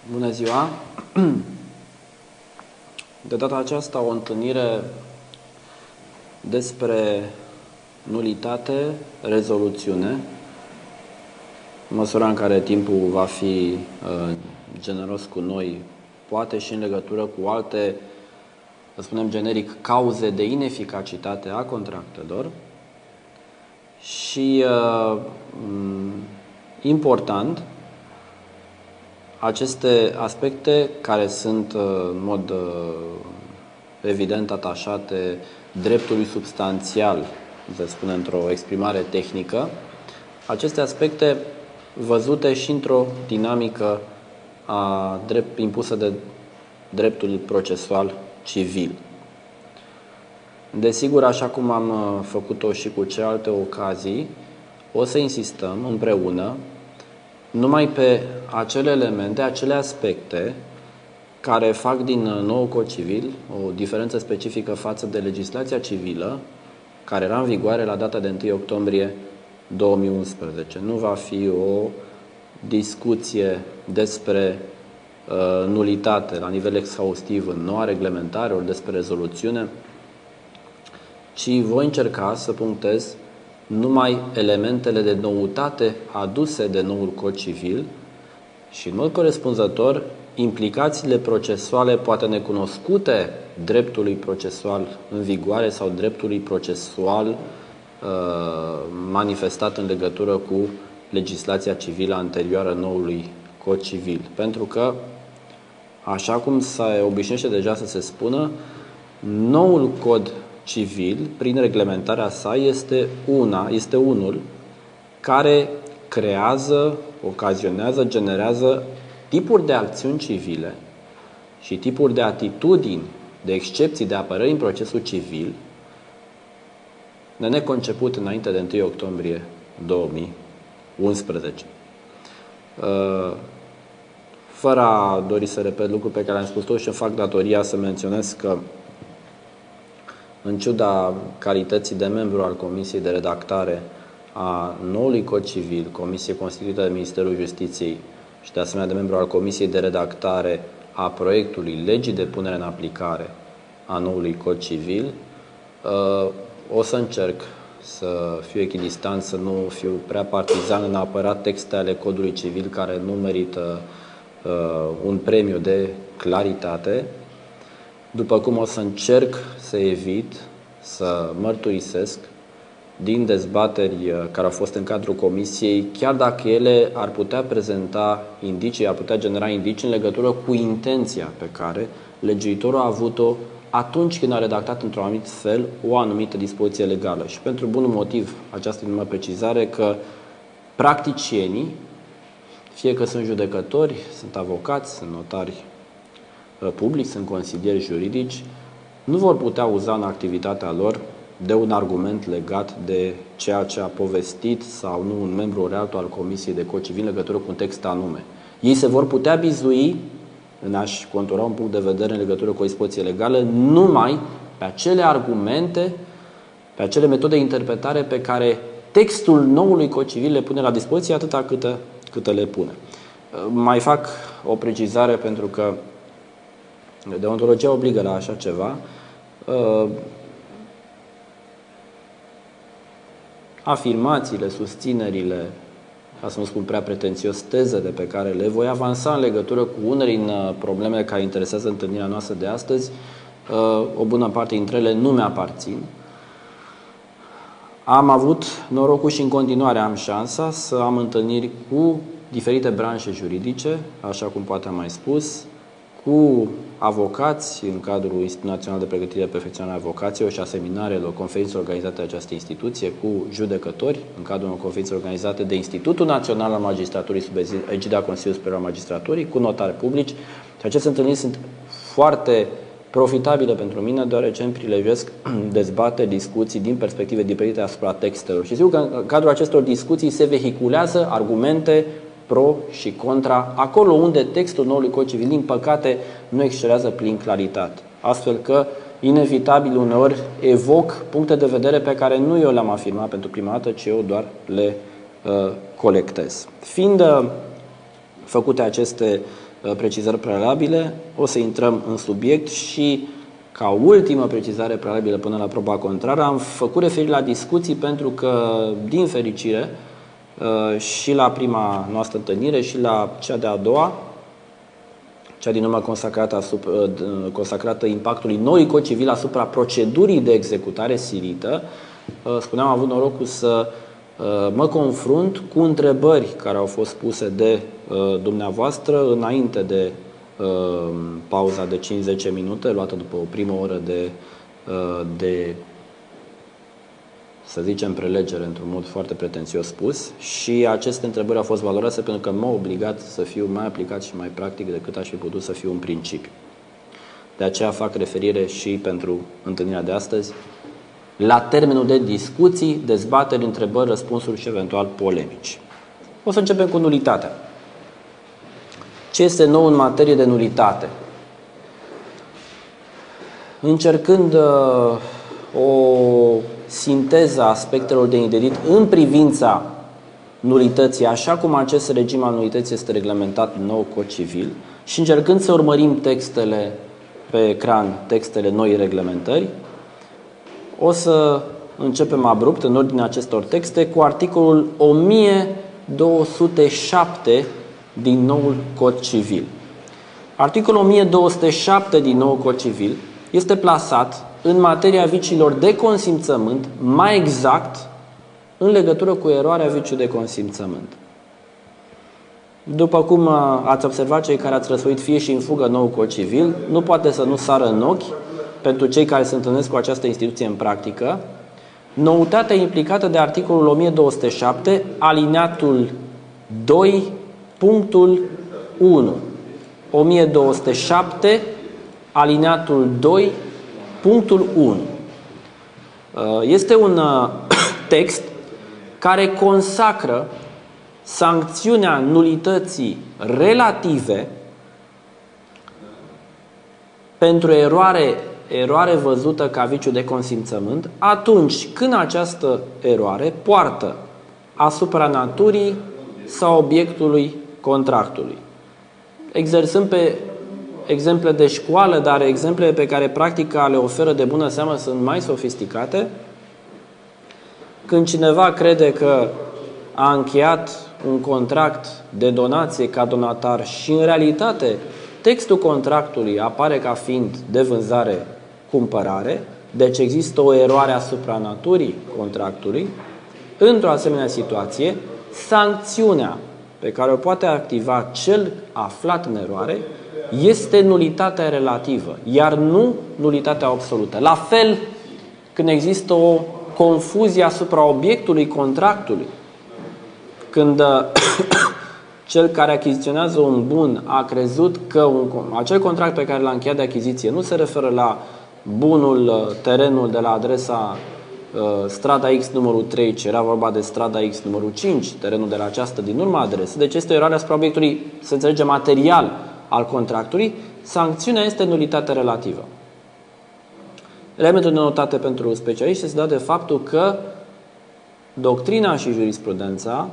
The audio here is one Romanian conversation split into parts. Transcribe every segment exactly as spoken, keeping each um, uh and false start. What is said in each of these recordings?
Bună ziua! De data aceasta o întâlnire despre nulitate, rezoluțiune, în măsura în care timpul va fi uh, generos cu noi, poate și în legătură cu alte, să spunem generic, cauze de ineficacitate a contractelor. Și uh, important, aceste aspecte care sunt în mod evident atașate dreptului substanțial, să spunem într-o exprimare tehnică, aceste aspecte văzute și într-o dinamică a drept, impusă de dreptul procesual civil. Desigur, așa cum am făcut-o și cu celelalte ocazii, o să insistăm împreună numai pe acele elemente, acele aspecte care fac din nou cod civil o diferență specifică față de legislația civilă care era în vigoare la data de întâi octombrie două mii unsprezece. Nu va fi o discuție despre uh, nulitate la nivel exhaustiv în noua reglementare, ori despre rezoluțiune, ci voi încerca să punctez numai elementele de noutate aduse de noul cod civil și, în mod corespunzător, implicațiile procesuale poate necunoscute dreptului procesual în vigoare sau dreptului procesual uh, manifestat în legătură cu legislația civilă anterioară noului cod civil. Pentru că, așa cum se obișnuiește deja să se spună, noul cod civil, prin reglementarea sa, este, una, este unul care creează, ocazionează, generează tipuri de acțiuni civile și tipuri de atitudini, de excepții, de apărări în procesul civil, de neconceput înainte de întâi octombrie două mii unsprezece. Fără a dori să repet lucruri pe care am spus tot și îmi fac datoria să menționez că, în ciuda calității de membru al Comisiei de Redactare a noului Cod Civil, comisie constituită de Ministerul Justiției și de asemenea de membru al Comisiei de Redactare a proiectului legii de punere în aplicare a noului Cod Civil, o să încerc să fiu echidistant, să nu fiu prea partizan în a apăra texte ale Codului Civil care nu merită un premiu de claritate, după cum o să încerc să evit să mărturisesc din dezbateri care au fost în cadrul comisiei, chiar dacă ele ar putea prezenta indicii, ar putea genera indicii în legătură cu intenția pe care legiuitorul a avut-o atunci când a redactat într-un anumit fel o anumită dispoziție legală. Și pentru bunul motiv această numă precizare că practicienii, fie că sunt judecători, sunt avocați, sunt notari publici, sunt consilieri juridici, nu vor putea uza în activitatea lor de un argument legat de ceea ce a povestit sau nu un membru ori altul al Comisiei de Cod Civil în legătură cu un text anume. Ei se vor putea bizui în a-și contura un punct de vedere în legătură cu o dispoziție legală numai pe acele argumente, pe acele metode de interpretare pe care textul noului Cod Civil le pune la dispoziție atâta câtă, câtă le pune. Mai fac o precizare pentru că deontologia obligă la așa ceva. Afirmațiile, susținerile, ca să nu spun prea pretențios, tezele pe care le voi avansa în legătură cu unele din problemele care interesează întâlnirea noastră de astăzi, o bună parte dintre ele nu mi-aparțin. Am avut norocul și în continuare am șansa să am întâlniri cu diferite branșe juridice, așa cum poate am mai spus, cu avocați în cadrul Institutului Național de Pregătire de Perfecționare a Avocaților și a seminarelor, conferințe organizate de această instituție, cu judecători în cadrul unor conferințe organizate de Institutul Național al Magistraturii sub egida Consiliului Superior al Magistraturii, cu notari publici. Și aceste întâlniri sunt foarte profitabile pentru mine, deoarece îmi prilejesc dezbateri, discuții din perspective diferite asupra textelor. Și sigur că în cadrul acestor discuții se vehiculează argumente pro și contra, acolo unde textul noului Cod Civil, din păcate, nu excelează prin claritate. Astfel că, inevitabil, uneori evoc puncte de vedere pe care nu eu le-am afirmat pentru prima dată, ci eu doar le uh, colectez. Fiind uh, făcute aceste precizări prealabile, o să intrăm în subiect și ca ultimă precizare prealabilă până la proba contrară am făcut referire la discuții pentru că, din fericire, și la prima noastră întâlnire și la cea de-a doua, cea din urmă consacrată, asupra, consacrată impactului noului cod civil asupra procedurii de executare silită, spuneam, am avut norocul să mă confrunt cu întrebări care au fost puse de dumneavoastră înainte de pauza de cinci-zece minute, luată după o primă oră de, de să zicem, prelegere, într-un mod foarte pretențios spus, și aceste întrebări au fost valoroase pentru că m-au obligat să fiu mai aplicat și mai practic decât aș fi putut să fiu în principiu. De aceea fac referire și pentru întâlnirea de astăzi la termenul de discuții, dezbateri, întrebări, răspunsuri și eventual polemici. O să începem cu nulitatea. Ce este nou în materie de nulitate? Încercând uh, o sinteză a aspectelor de inderit în privința nulității, așa cum acest regim al nulității este reglementat în nou cod civil, și încercând să urmărim textele pe ecran, textele noi reglementări, o să începem abrupt în ordinea acestor texte cu articolul o mie două sute șapte din noul cod civil. Articolul o mie două sute șapte din noul cod civil este plasat în materia viciilor de consimțământ, mai exact în legătură cu eroarea viciului de consimțământ. După cum ați observat, cei care ați răsfoit fie și în fugă nou cod civil, nu poate să nu sară în ochi, pentru cei care se întâlnesc cu această instituție în practică, noutatea implicată de articolul o mie două sute șapte, alineatul doi, punctul unu. o mie două sute șapte, alineatul doi, punctul unu. Este un text care consacră sancțiunea nulității relative pentru eroare, eroare văzută ca viciu de consimțământ atunci când această eroare poartă asupra naturii sau obiectului contractului. Exersând pe exemple de școală, dar exemplele pe care practica le oferă de bună seamă sunt mai sofisticate. Când cineva crede că a încheiat un contract de donație ca donatar și în realitate textul contractului apare ca fiind de vânzare-cumpărare, deci există o eroare asupra naturii contractului, într-o asemenea situație, sancțiunea pe care o poate activa cel aflat în eroare este nulitatea relativă, iar nu nulitatea absolută. La fel, când există o confuzie asupra obiectului contractului, când cel care achiziționează un bun a crezut că un, acel contract pe care l-a încheiat de achiziție nu se referă la bunul, terenul de la adresa uh, strada X numărul trei, ci era vorba de strada X numărul cinci, terenul de la această din urma adresă. Deci este o eroare asupra obiectului, să înțelegem, material al contractului. Sancțiunea este nulitatea relativă. Elementul de notate pentru specialiști se dă de faptul că doctrina și jurisprudența,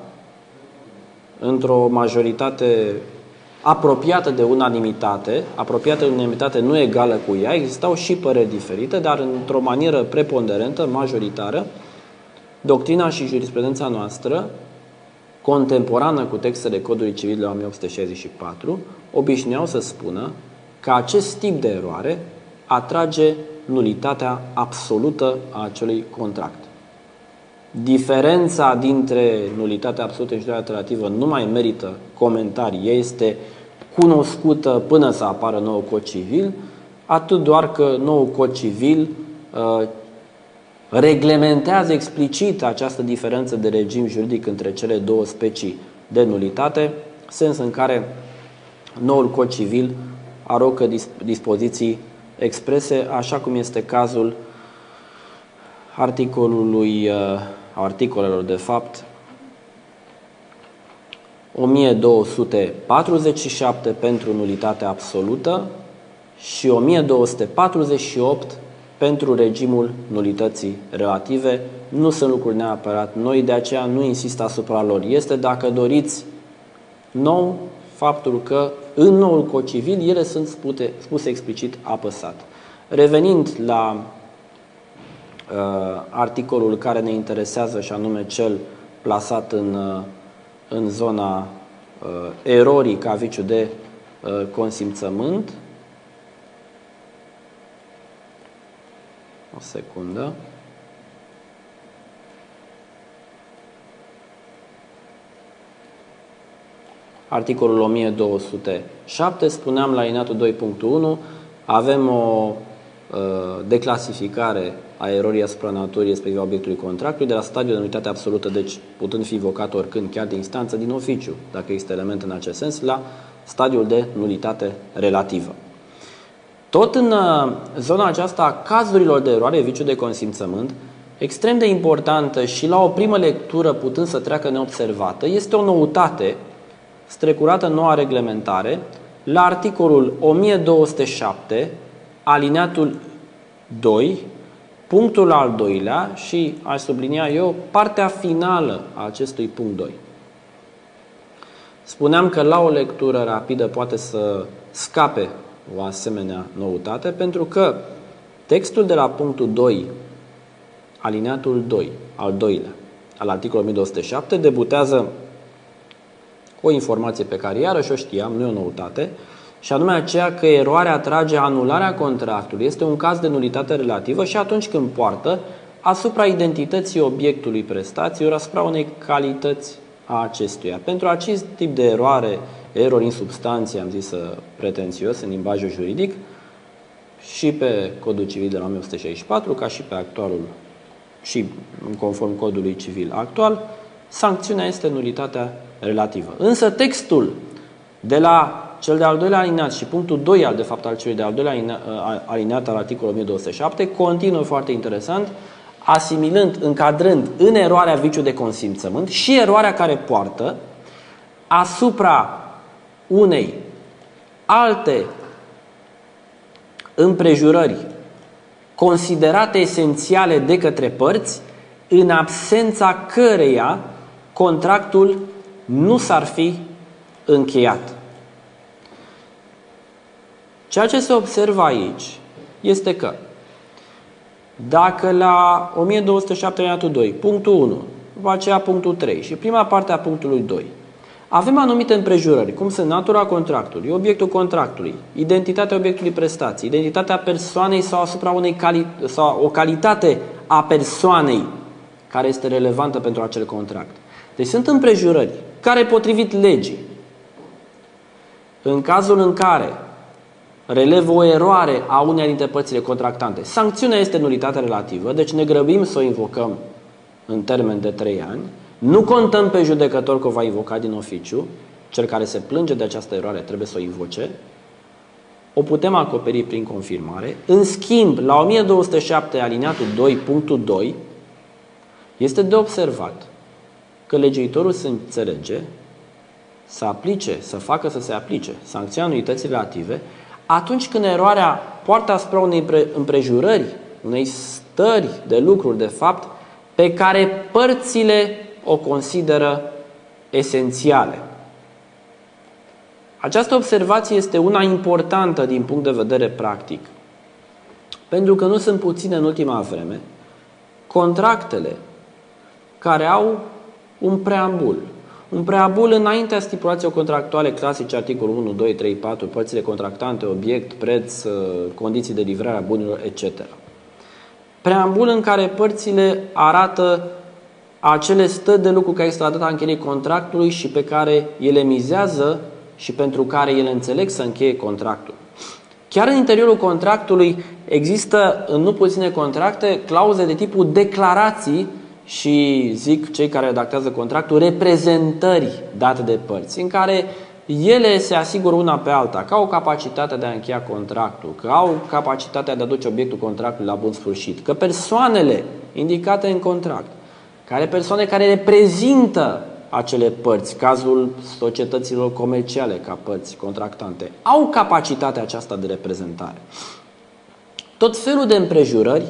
într-o majoritate apropiată de unanimitate, apropiată de unanimitate nu egală cu ea, existau și păreri diferite, dar într-o manieră preponderentă, majoritară, doctrina și jurisprudența noastră, contemporană cu textele Codului Civil de o mie opt sute șaizeci și patru, obișnuiau să spună că acest tip de eroare atrage nulitatea absolută a acelui contract. Diferența dintre nulitatea absolută și nulitatea relativă nu mai merită comentarii. Ea este cunoscută până să apară nou cod civil, atât doar că nou cod civil uh, reglementează explicit această diferență de regim juridic între cele două specii de nulitate, sens în care noul cod civil arocă dispoziții exprese, așa cum este cazul articolului, articolelor de fapt o mie două sute patruzeci și șapte pentru nulitatea absolută și o mie două sute patruzeci și opt pentru regimul nulității relative. Nu sunt lucruri neapărat noi, de aceea nu insist asupra lor. Este, dacă doriți, nou faptul că în noul Cod Civil, ele sunt spute, spuse explicit apăsat. Revenind la uh, articolul care ne interesează, și anume cel plasat în, uh, în zona uh, erorii ca viciu de uh, consimțământ. O secundă. Articolul o mie două sute șapte, spuneam la alineatul doi punct unu, avem o uh, declasificare a erorii asupra naturii, respectiv a obiectului contractului, de la stadiul de nulitate absolută, deci putând fi invocat oricând, chiar de instanță, din oficiu, dacă există element în acest sens, la stadiul de nulitate relativă. Tot în uh, zona aceasta a cazurilor de eroare, viciu de consimțământ, extrem de importantă și la o primă lectură putând să treacă neobservată, este o noutate strecurată în noua reglementare la articolul o mie două sute șapte, alineatul doi, punctul al doilea și, aș sublinia eu, partea finală a acestui punct doi. Spuneam că la o lectură rapidă poate să scape o asemenea noutate, pentru că textul de la punctul doi, alineatul doi, al doilea, al articolului o mie două sute șapte, debutează o informație pe care iarăși o știam, nu e o noutate, și anume aceea că eroarea atrage anularea contractului. Este un caz de nulitate relativă și atunci când poartă asupra identității obiectului prestației, ori asupra unei calități a acestuia. Pentru acest tip de eroare, erori în substanție, am zis pretențios în limbajul juridic, și pe Codul Civil de la o mie o sută șaizeci și patru, ca și pe actualul și conform Codului Civil actual, sancțiunea este nulitatea relativă. Însă textul de la cel de-al doilea alineat și punctul doi al, de fapt, al celui de-al doilea alineat al articolului o mie două sute șapte continuă foarte interesant, asimilând, încadrând în eroarea viciu de consimțământ și eroarea care poartă asupra unei alte împrejurări considerate esențiale de către părți, în absența căreia contractul nu s-ar fi încheiat. Ceea ce se observă aici este că dacă la o mie două sute șapte alineatul doi, punctul unu, după aceea punctul trei și prima parte a punctului doi, avem anumite împrejurări, cum sunt natura contractului, obiectul contractului, identitatea obiectului prestației, identitatea persoanei sau asupra unei cali- sau o calitate a persoanei care este relevantă pentru acel contract. Deci sunt împrejurări care, potrivit legii, în cazul în care relevă o eroare a uneia dintre părțile contractante, sancțiunea este nulitatea relativă, deci ne grăbim să o invocăm în termen de trei ani, nu contăm pe judecător că o va invoca din oficiu, cel care se plânge de această eroare trebuie să o invoce, o putem acoperi prin confirmare. În schimb, la o mie două sute șapte alineatul doi, punctul doi, este de observat că legiuitorul se înțelege să aplice, să facă să se aplice sancțiunea nulității relative atunci când eroarea poartă asupra unei împrejurări, unei stări de lucruri, de fapt, pe care părțile o consideră esențiale. Această observație este una importantă din punct de vedere practic, pentru că nu sunt puține în ultima vreme contractele care au un preambul. Un preambul înaintea stipulațiilor contractuale clasice, articolul unu, doi, trei, patru, părțile contractante, obiect, preț, condiții de livrare a bunurilor, et cetera. Preambul în care părțile arată acele stări de lucru care este la data încheierii contractului și pe care ele mizează și pentru care ele înțeleg să încheie contractul. Chiar în interiorul contractului există, în nu puține contracte, clauze de tipul declarații și, zic cei care redactează contractul, reprezentări date de părți, în care ele se asigură una pe alta că au capacitatea de a încheia contractul, că au capacitatea de a duce obiectul contractului la bun sfârșit, că persoanele indicate în contract, care persoane care reprezintă acele părți, cazul societăților comerciale ca părți contractante, au capacitatea aceasta de reprezentare. Tot felul de împrejurări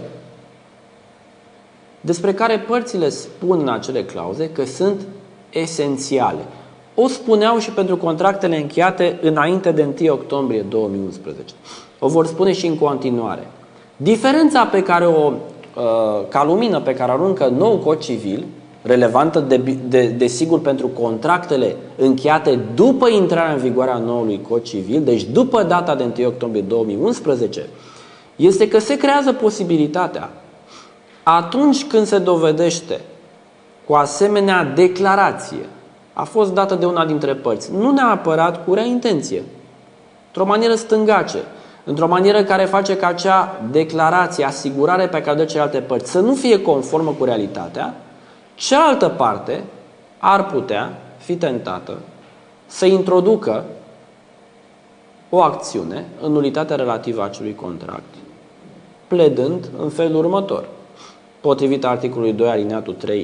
despre care părțile spun în acele clauze că sunt esențiale. o spuneau și pentru contractele încheiate înainte de întâi octombrie două mii unsprezece. O vor spune și în continuare. Diferența pe care o, ca lumină pe care aruncă nou cod civil, relevantă de, de, de sigur pentru contractele încheiate după intrarea în vigoare a noului cod civil, deci după data de întâi octombrie două mii unsprezece, este că se creează posibilitatea, atunci când se dovedește cu asemenea declarație, a fost dată de una dintre părți, nu neapărat cu rea intenție, într-o manieră stângace, într-o manieră care face ca acea declarație, asigurare pe care o dă celelalte părți să nu fie conformă cu realitatea, cealaltă parte ar putea fi tentată să introducă o acțiune în nulitatea relativă a acelui contract, pledând în felul următor. Potrivit articolului doi alineatul trei,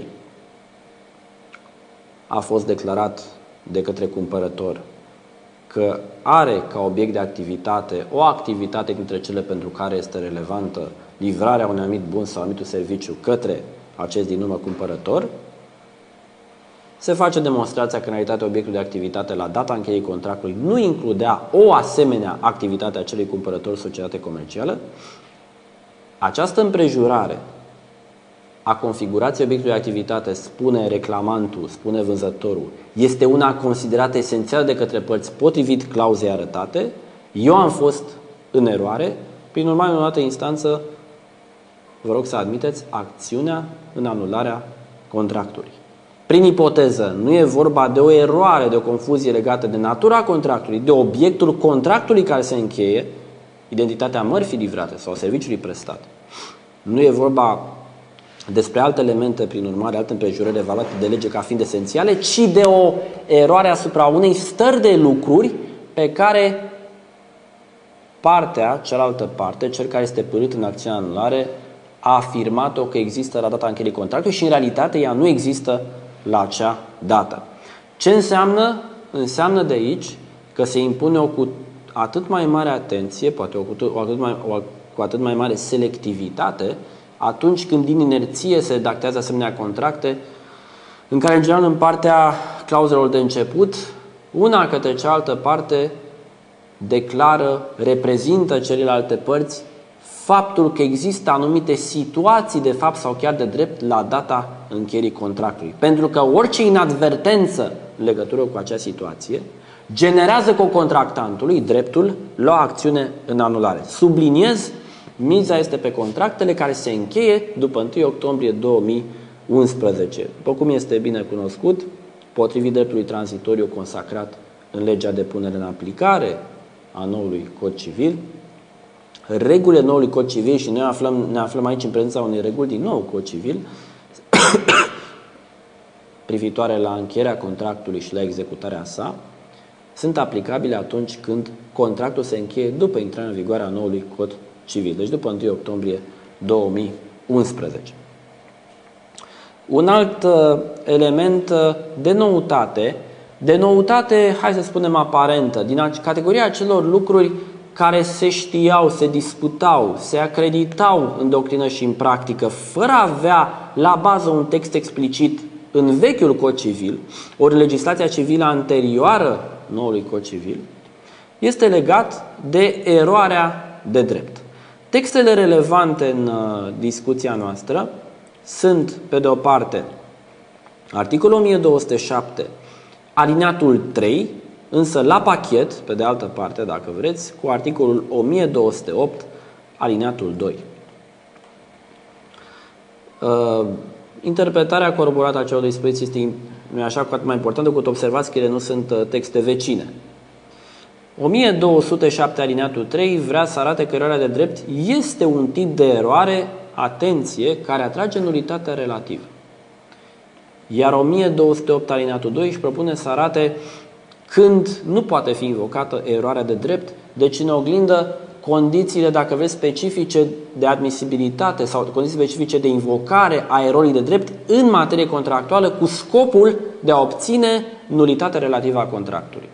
a fost declarat de către cumpărător că are ca obiect de activitate o activitate dintre cele pentru care este relevantă livrarea unui anumit bun sau anumitul serviciu către acest din urmă cumpărător, se face demonstrația că în realitate obiectul de activitate la data încheierii contractului nu includea o asemenea activitate a acelui cumpărător societate comercială. Această împrejurare a configurației obiectului de activitate, spune reclamantul, spune vânzătorul, este una considerată esențială de către părți potrivit clauzei arătate. Eu am fost în eroare, prin urmare, în o dată instanță, vă rog să admiteți acțiunea în anularea contractului. Prin ipoteză, nu e vorba de o eroare, de o confuzie legată de natura contractului, de obiectul contractului care se încheie, identitatea mărfii livrate sau serviciului prestat. Nu e vorba despre alte elemente, prin urmare, alte împrejurări evaluate de lege ca fiind esențiale, ci de o eroare asupra unei stări de lucruri pe care partea, cealaltă parte, cel care este pârât în acțiunea anulare, a afirmat-o că există la data încheierii contractului și în realitate ea nu există la acea dată. Ce înseamnă? Înseamnă de aici că se impune o cu atât mai mare atenție, poate o cu, o atât mai, o, cu atât mai mare selectivitate, atunci când din inerție se redactează asemenea contracte, în care, în general, în partea clauzelor de început, una către cealaltă parte declară, reprezintă celelalte părți faptul că există anumite situații de fapt sau chiar de drept la data încheierii contractului. Pentru că orice inadvertență în legătură cu acea situație generează co-contractantului dreptul la o acțiune în anulare. Subliniez, miza este pe contractele care se încheie după întâi octombrie două mii unsprezece. După cum este bine cunoscut, potrivit dreptului tranzitoriu consacrat în legea de punere în aplicare a noului cod civil, regulile noului cod civil, și noi aflăm, ne aflăm aici în prezența unei reguli din nou cod civil, privitoare la încheierea contractului și la executarea sa, sunt aplicabile atunci când contractul se încheie după intrarea în vigoare a noului cod civil, deci după întâi octombrie două mii unsprezece. Un alt uh, element uh, de noutate, de noutate, hai să spunem aparentă, din categoria acelor lucruri care se știau, se disputau, se acreditau în doctrină și în practică, fără a avea la bază un text explicit în vechiul cod civil, ori legislația civilă anterioară noului cod civil, este legat de eroarea de drept. Textele relevante în uh, discuția noastră sunt, pe de o parte, articolul o mie două sute șapte, alineatul trei, însă la pachet, pe de altă parte, dacă vreți, cu articolul o mie două sute opt, alineatul doi. Uh, interpretarea coroborată a celor dispoziții este, nu e așa, cu atât mai importantă, decât observați că ele nu sunt uh, texte vecine. o mie două sute șapte alineatul trei vrea să arate că eroarea de drept este un tip de eroare, atenție, care atrage nulitatea relativă. Iar o mie două sute opt alineatul doi își propune să arate când nu poate fi invocată eroarea de drept, deci în oglindă condițiile, dacă vreți, specifice de admisibilitate sau condiții specifice de invocare a erorii de drept în materie contractuală cu scopul de a obține nulitatea relativă a contractului.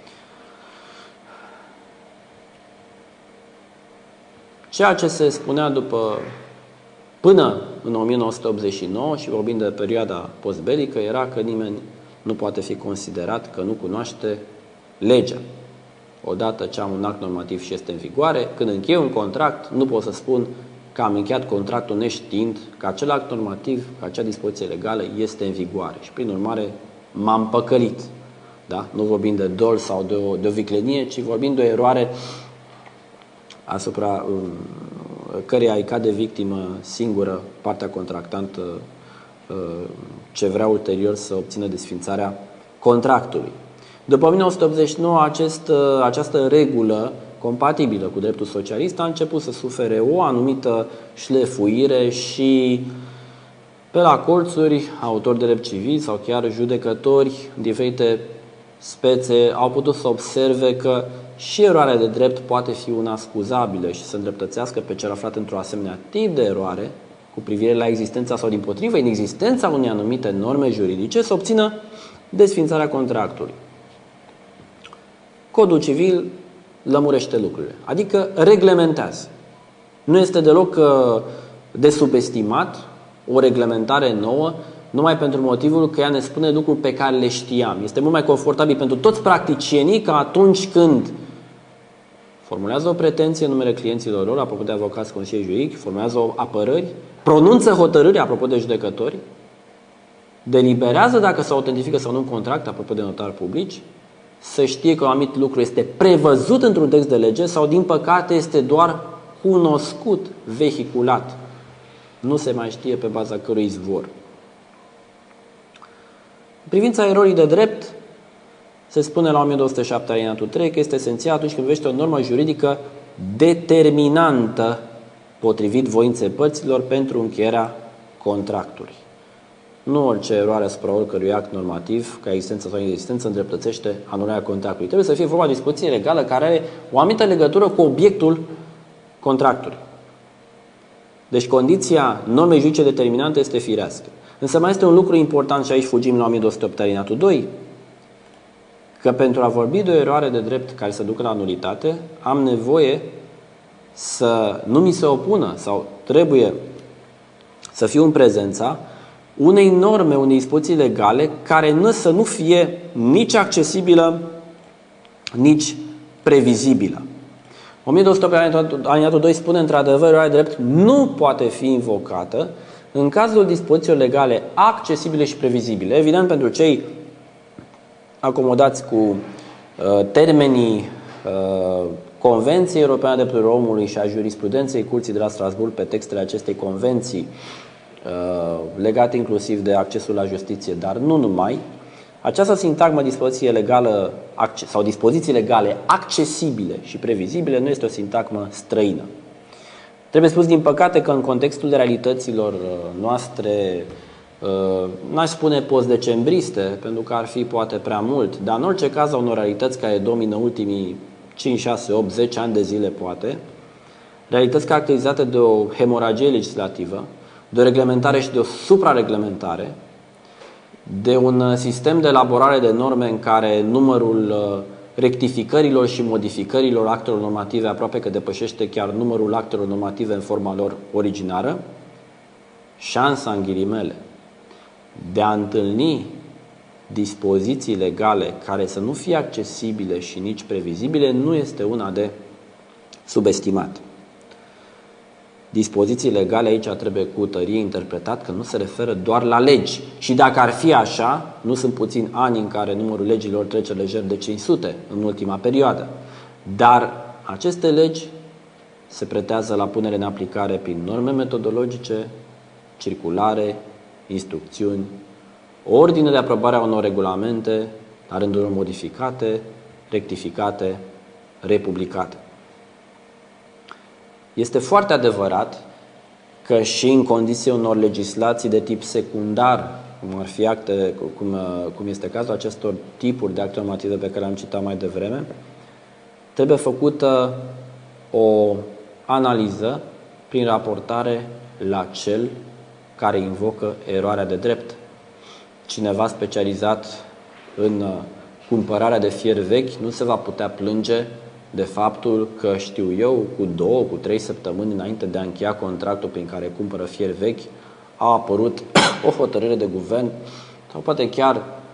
Ceea ce se spunea după, până în o mie nouă sute optzeci și nouă, și vorbind de perioada postbelică, era că nimeni nu poate fi considerat că nu cunoaște legea. Odată ce am un act normativ și este în vigoare, când închei un contract, nu pot să spun că am încheiat contractul neștiind că acel act normativ, că acea dispoziție legală este în vigoare și prin urmare m-am păcălit. Da? Nu vorbim de dol sau de o, de o viclenie, ci vorbim de o eroare asupra um, căreia îi cade victimă singură partea contractantă uh, ce vrea ulterior să obțină desfințarea contractului. După o mie nouă sute optzeci și nouă, acest, această regulă compatibilă cu dreptul socialist a început să sufere o anumită șlefuire și pe la colțuri, autori de drept civil sau chiar judecători în diferite spețe au putut să observe că și eroarea de drept poate fi una scuzabilă și să îndreptățească pe cel aflat într-o asemenea tip de eroare cu privire la existența sau dimpotrivă inexistența unei anumite norme juridice să obțină desfințarea contractului. Codul civil lămurește lucrurile, adică reglementează. Nu este deloc de subestimat o reglementare nouă numai pentru motivul că ea ne spune lucruri pe care le știam. Este mult mai confortabil pentru toți practicienii că atunci când formulează o pretenție în numele clienților lor, apropo de avocați, consilieri juridici, formulează o apărări, pronunță hotărâri, apropo de judecători, deliberează dacă se autentifică sau nu un contract, apropo de notari publici, să știe că un anumit lucru este prevăzut într-un text de lege sau, din păcate, este doar cunoscut, vehiculat. Nu se mai știe pe baza cărui izvor. În privința erorii de drept, se spune la o mie două sute șapte alineatul trei că este esențial atunci când privește o normă juridică determinantă potrivit voinței părților pentru încheierea contractului. Nu orice eroare asupra oricărui act normativ, ca existență sau inexistență, îndreptățește anularea contractului. Trebuie să fie vorba de dispoziție legală care are o anumită legătură cu obiectul contractului. Deci condiția normei juridice determinante este firească. Însă mai este un lucru important și aici fugim la o mie două sute opt alineatul doi, că pentru a vorbi de o eroare de drept care să ducă la nulitate, am nevoie să nu mi se opună sau trebuie să fiu în prezența unei norme, unei dispoziții legale care nu, să nu fie nici accesibilă, nici previzibilă. o mie două sute opt alineatul doi spune într-adevăr, eroarea de drept nu poate fi invocată în cazul dispozițiilor legale accesibile și previzibile. Evident, pentru cei acomodați cu uh, termenii uh, Convenției Europene a Drepturilor Omului și a jurisprudenței Curții de la Strasbourg pe textele acestei convenții uh, legate inclusiv de accesul la justiție, dar nu numai, această sintagmă dispoziție legală sau dispoziții legale accesibile și previzibile nu este o sintagmă străină. Trebuie spus, din păcate, că în contextul de realităților noastre, n-aș spune post-decembriste, pentru că ar fi poate prea mult, dar în orice caz a unor realități care domină ultimii cinci, șase, opt, zece ani de zile, poate, realități caracterizate de o hemoragie legislativă, de o reglementare și de o suprareglementare, de un sistem de elaborare de norme în care numărul rectificărilor și modificărilor actelor normative aproape că depășește chiar numărul actelor normative în forma lor originară, șansa, în ghilimele, de a întâlni dispoziții legale care să nu fie accesibile și nici previzibile nu este una de subestimat. Dispoziții legale aici trebuie cu tărie interpretat că nu se referă doar la legi. Și dacă ar fi așa, nu sunt puțini ani în care numărul legilor trece lejer de cinci sute în ultima perioadă. Dar aceste legi se pretează la punere în aplicare prin norme metodologice, circulare, instrucțiuni, ordine de aprobare a unor regulamente, la rândul lor modificate, rectificate, republicate. Este foarte adevărat că și în condiții unor legislații de tip secundar, cum ar fi acte, cum, cum este cazul acestor tipuri de acte normative pe care am citat mai devreme, trebuie făcută o analiză prin raportare la cel care invocă eroarea de drept. Cineva specializat în cumpărarea de fier vechi nu se va putea plânge de faptul că, știu eu, cu două, cu trei săptămâni înainte de a încheia contractul prin care cumpără fier vechi, a apărut o hotărâre de guvern sau poate chiar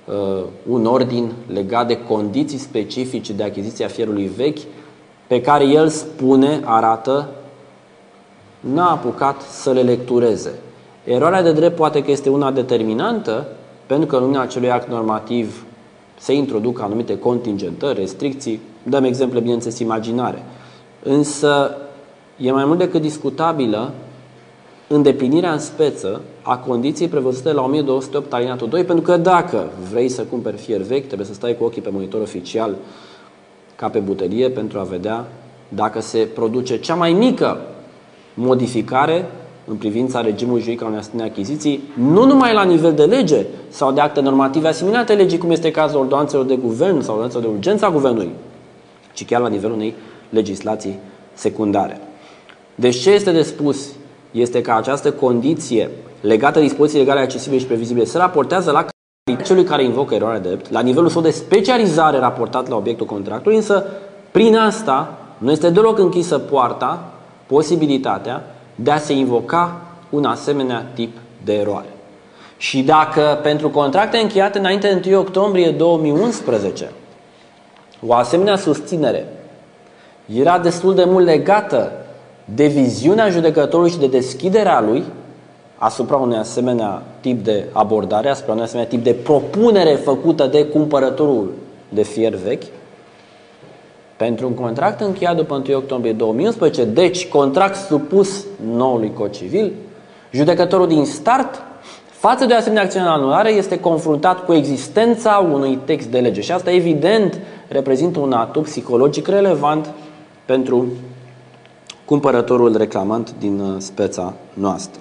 uh, un ordin legat de condiții specifice de achiziție a fierului vechi, pe care el spune, arată, n-a apucat să le lectureze. Eroarea de drept poate că este una determinantă, pentru că în lumina acelui act normativ se introduc anumite contingentări, restricții, dăm exemple, bineînțeles, imaginare. Însă e mai mult decât discutabilă îndeplinirea în speță a condiției prevăzute la o mie două sute opt alineatul doi, pentru că dacă vrei să cumperi fier vechi, trebuie să stai cu ochii pe monitor oficial ca pe butelie pentru a vedea dacă se produce cea mai mică modificare în privința regimului juridic al unei asemenea achiziții, nu numai la nivel de lege sau de acte normative asimilate legii, cum este cazul ordonanțelor de guvern sau ordonanțelor de urgență a guvernului, ci chiar la nivelul unei legislații secundare. Deci ce este de spus este că această condiție legată de dispoziții legale accesibile și previzibile se raportează la celui care invocă eroarea de drept, la nivelul său de specializare raportat la obiectul contractului, însă prin asta nu este deloc închisă poarta, posibilitatea de a se invoca un asemenea tip de eroare. Și dacă pentru contracte încheiate înainte de întâi octombrie două mii unsprezece o asemenea susținere era destul de mult legată de viziunea judecătorului și de deschiderea lui asupra unui asemenea tip de abordare, asupra unui asemenea tip de propunere făcută de cumpărătorul de fier vechi, pentru un contract încheiat după întâi octombrie două mii unsprezece, deci contract supus noului cod civil, judecătorul din start, față de o asemenea acțiune de anulare, este confruntat cu existența unui text de lege. Și asta, evident, reprezintă un atu psihologic relevant pentru cumpărătorul reclamant din speța noastră.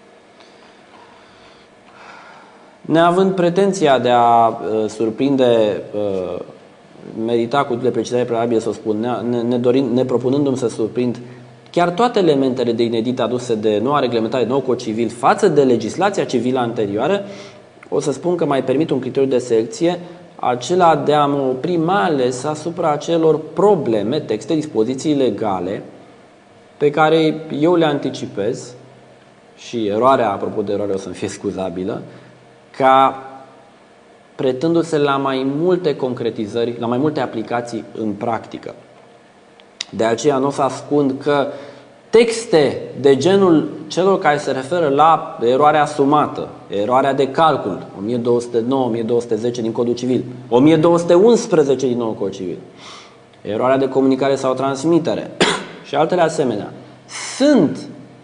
Neavând pretenția de a uh, surprinde, uh, merita cu de precizare prealabilă să o spun, ne, ne, dorind, ne propunându-mi să surprind chiar toate elementele de inedit aduse de noua reglementare, de nou cod civil față de legislația civilă anterioară, o să spun că mai permit un criteriu de selecție, acela de a mă opri mai ales asupra acelor probleme, texte, dispoziții legale pe care eu le anticipez, și eroarea, apropo de eroare, o să-mi fie scuzabilă, ca pretându-se la mai multe concretizări, la mai multe aplicații în practică. De aceea nu o să ascund că texte de genul celor care se referă la eroarea asumată, eroarea de calcul, o mie două sute nouă - o mie două sute zece din Codul Civil, o mie două sute unsprezece din nou Cod Civil, eroarea de comunicare sau transmitere și altele asemenea, sunt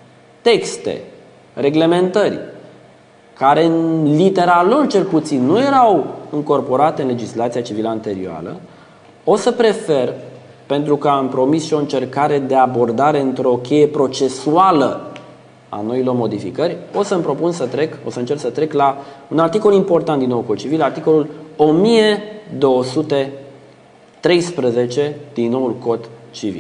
texte, reglementări, care în litera lor cel puțin nu erau încorporate în legislația civilă anterioară, o să prefer, pentru că am promis și o încercare de abordare într-o cheie procesuală a noilor modificări, o să-mi propun să trec, o să încerc să trec la un articol important din nou Cod Civil, articolul o mie două sute treisprezece din noul Cod Civil.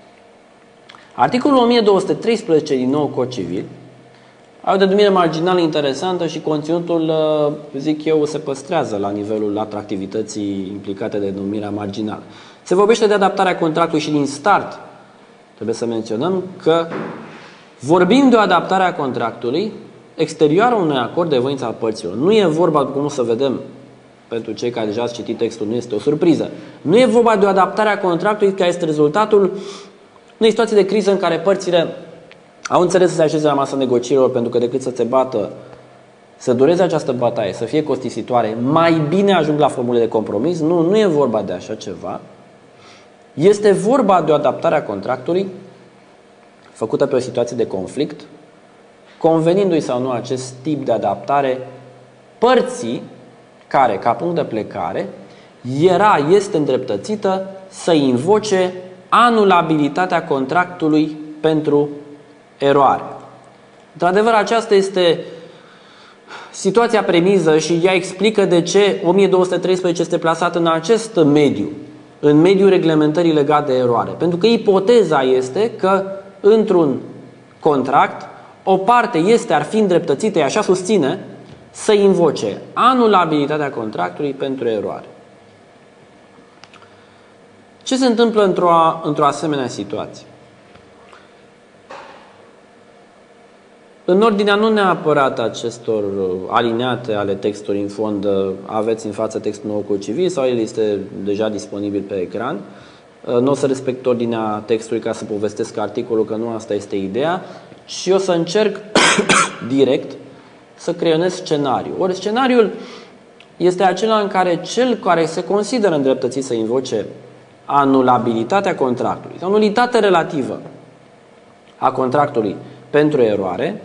Articolul o mie două sute treisprezece din nou Cod Civil are o denumire marginală interesantă și conținutul, zic eu, se păstrează la nivelul atractivității implicate de denumirea marginală. Se vorbește de adaptarea contractului și din start trebuie să menționăm că vorbim de o adaptare a contractului exterioară unui acord de voință al părților. Nu e vorba, cum o să vedem, pentru cei care deja ați citit textul, nu este o surpriză. Nu e vorba de o adaptare a contractului care este rezultatul unei situații de criză în care părțile au înțeles să se așeze la masa negocierilor, pentru că decât să se bată, să dureze această bătaie, să fie costisitoare, mai bine ajung la formule de compromis. Nu, nu e vorba de așa ceva. Este vorba de o adaptare a contractului făcută pe o situație de conflict, convenindu-i sau nu acest tip de adaptare părții care, ca punct de plecare, era, este îndreptățită să invoce anulabilitatea contractului pentru eroare. Într-adevăr, aceasta este situația premiză și ea explică de ce o mie două sute treisprezece este plasat în acest mediu, în mediul reglementării legate de eroare. Pentru că ipoteza este că într-un contract o parte este, ar fi îndreptățită, e așa susține, să invoce anulabilitatea contractului pentru eroare. Ce se întâmplă într-o, într-o asemenea situație? În ordinea nu neapărat acestor alineate ale textului în fond, aveți în față textul nou Cod Civil sau el este deja disponibil pe ecran. Nu o să respect ordinea textului ca să povestesc articolul, că nu asta este ideea, și o să încerc direct să creionez scenariul. Ori scenariul este acela în care cel care se consideră îndreptățit să invoce anulabilitatea contractului sau nulitate relativă a contractului pentru eroare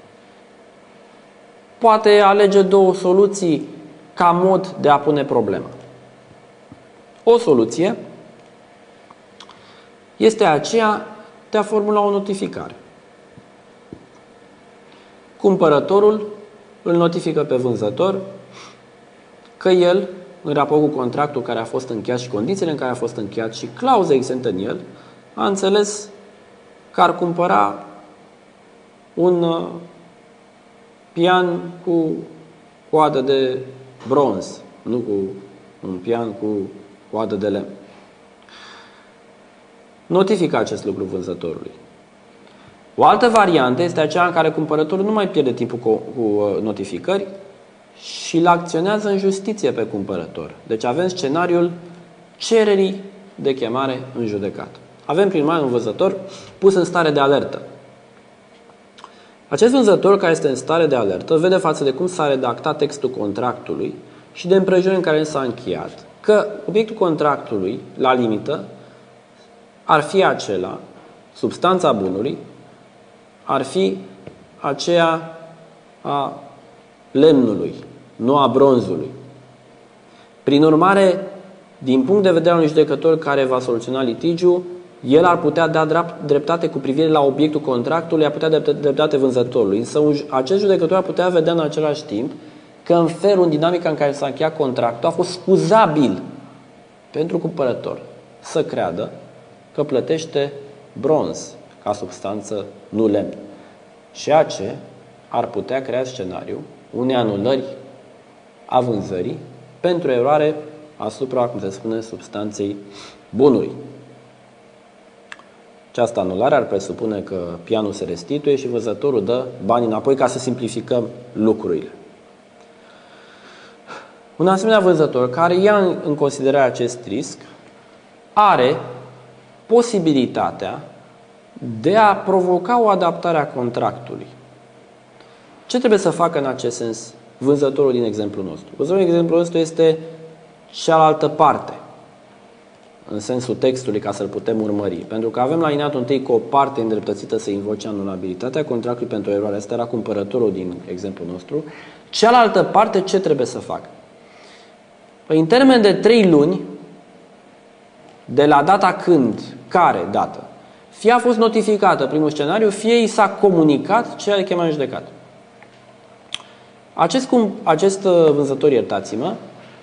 poate alege două soluții ca mod de a pune problema. O soluție este aceea de a formula o notificare. Cumpărătorul îl notifică pe vânzător că el, în raport cu contractul care a fost încheiat și condițiile în care a fost încheiat și clauze existente în el, a înțeles că ar cumpăra un pian cu coadă de bronz, nu cu un pian cu coadă de lemn. Notifică acest lucru vânzătorului. O altă variantă este aceea în care cumpărătorul nu mai pierde timpul cu, cu notificări și îl acționează în justiție pe cumpărător. Deci avem scenariul cererii de chemare în judecată. Avem prin urmare un vânzător pus în stare de alertă. Acest vânzător care este în stare de alertă vede față de cum s-a redactat textul contractului și de împrejurul în care s-a încheiat că obiectul contractului, la limită, ar fi acela, substanța bunului, ar fi aceea a lemnului, nu a bronzului. Prin urmare, din punct de vedere al unui judecător care va soluționa litigiu, el ar putea da dreptate cu privire la obiectul contractului, ar putea da dreptate vânzătorului. Însă acest judecător ar putea vedea în același timp că în felul, în dinamica în care s-a încheiat contractul, a fost scuzabil pentru cumpărător să creadă că plătește bronz ca substanță, nu lemn. Ceea ce ar putea crea scenariu unei anulări a vânzării pentru eroare asupra, cum se spune, substanței bunului. Această anulare ar presupune că pianul se restituie și vânzătorul dă bani înapoi, ca să simplificăm lucrurile. Un asemenea vânzător care ia în considerare acest risc are posibilitatea de a provoca o adaptare a contractului. Ce trebuie să facă în acest sens vânzătorul din exemplul nostru? Vânzătorul din exemplul nostru este cealaltă parte, în sensul textului, ca să-l putem urmări. Pentru că avem la alineatul întâi că o parte îndreptățită să invoce anulabilitatea contractului pentru eroare. Asta era cumpărătorul din exemplul nostru. Cealaltă parte, ce trebuie să facă? Păi, în termen de trei luni, de la data când, care dată, fie a fost notificată primul scenariu, fie i s-a comunicat ce are chemat în judecată. Acest, cum, acest vânzător, iertați-mă,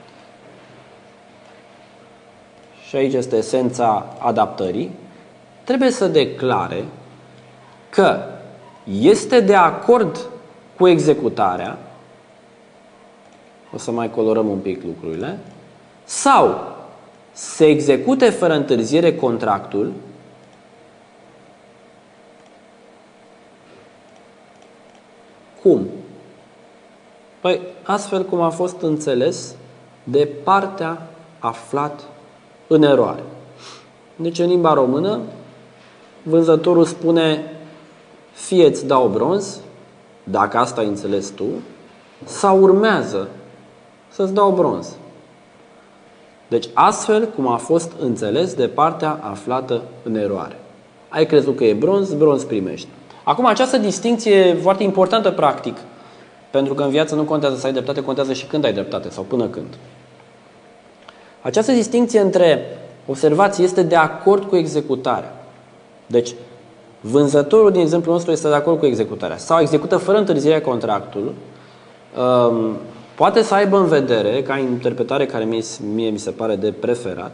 și aici este esența adaptării, trebuie să declare că este de acord cu executarea, o să mai colorăm un pic lucrurile, sau se execute fără întârziere contractul cum? Păi astfel cum a fost înțeles de partea aflat în eroare. Deci în limba română vânzătorul spune fie îți dau bronz, dacă asta ai înțeles tu, sau urmează să-ți dau bronz. Deci astfel cum a fost înțeles de partea aflată în eroare. Ai crezut că e bronz, bronz primești. Acum această distinție e foarte importantă practic, pentru că în viață nu contează să ai dreptate, contează și când ai dreptate sau până când. Această distinție între, observați, este de acord cu executarea. Deci, vânzătorul din exemplul nostru este de acord cu executarea sau execută fără întârziere contractul, um, poate să aibă în vedere, ca interpretare care mie, mie mi se pare de preferat,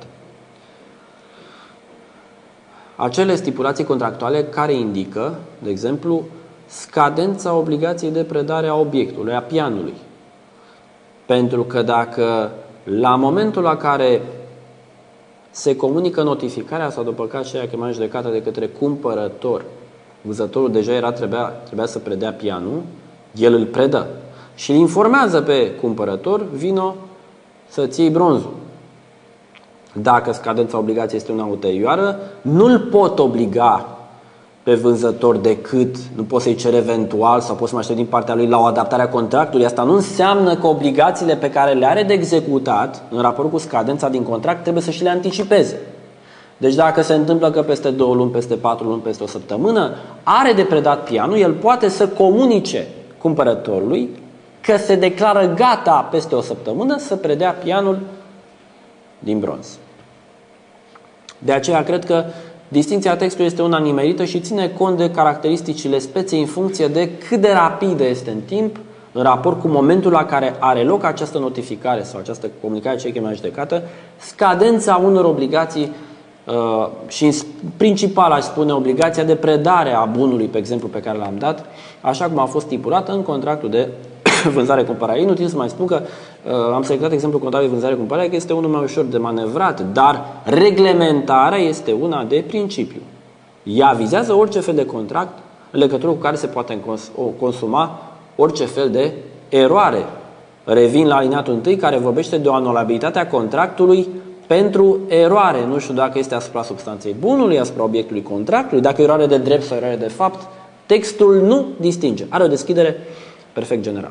acele stipulații contractuale care indică, de exemplu, scadența obligației de predare a obiectului, a pianului. Pentru că dacă la momentul la care se comunică notificarea sau după care aceea chemarea judecată de către cumpărător, vânzătorul deja era, trebuia, trebuia să predea pianul, el îl predă și îl informează pe cumpărător, vino să-ți iei bronzul. Dacă scadența obligației este una ulterioară, nu-l pot obliga pe vânzător decât, nu pot să-i cer eventual sau pot să mă aștept din partea lui la o adaptare a contractului. Asta nu înseamnă că obligațiile pe care le are de executat în raport cu scadența din contract trebuie să și le anticipeze. Deci dacă se întâmplă că peste două luni, peste patru luni, peste o săptămână are de predat pianul, el poate să comunice cumpărătorului că se declară gata peste o săptămână să predea pianul din bronz. De aceea cred că distinția textului este una nimerită și ține cont de caracteristicile speței în funcție de cât de rapidă este în timp în raport cu momentul la care are loc această notificare sau această comunicare ce chemă judecată, scadența unor obligații uh, și în principal aș spune obligația de predare a bunului, pe exemplu pe care l-am dat, așa cum a fost stipulată în contractul de vânzare-cumpărare. Inutil să mai spun că uh, am selectat exemplul contractului de vânzare-cumpărare, că este unul mai ușor de manevrat, dar reglementarea este una de principiu. Ea vizează orice fel de contract în legătură cu care se poate consuma orice fel de eroare. Revin la alineatul întâi care vorbește de o anulabilitate a contractului pentru eroare. Nu știu dacă este asupra substanței bunului, asupra obiectului contractului, dacă e eroare de drept sau eroare de fapt. Textul nu distinge. Are o deschidere perfect general.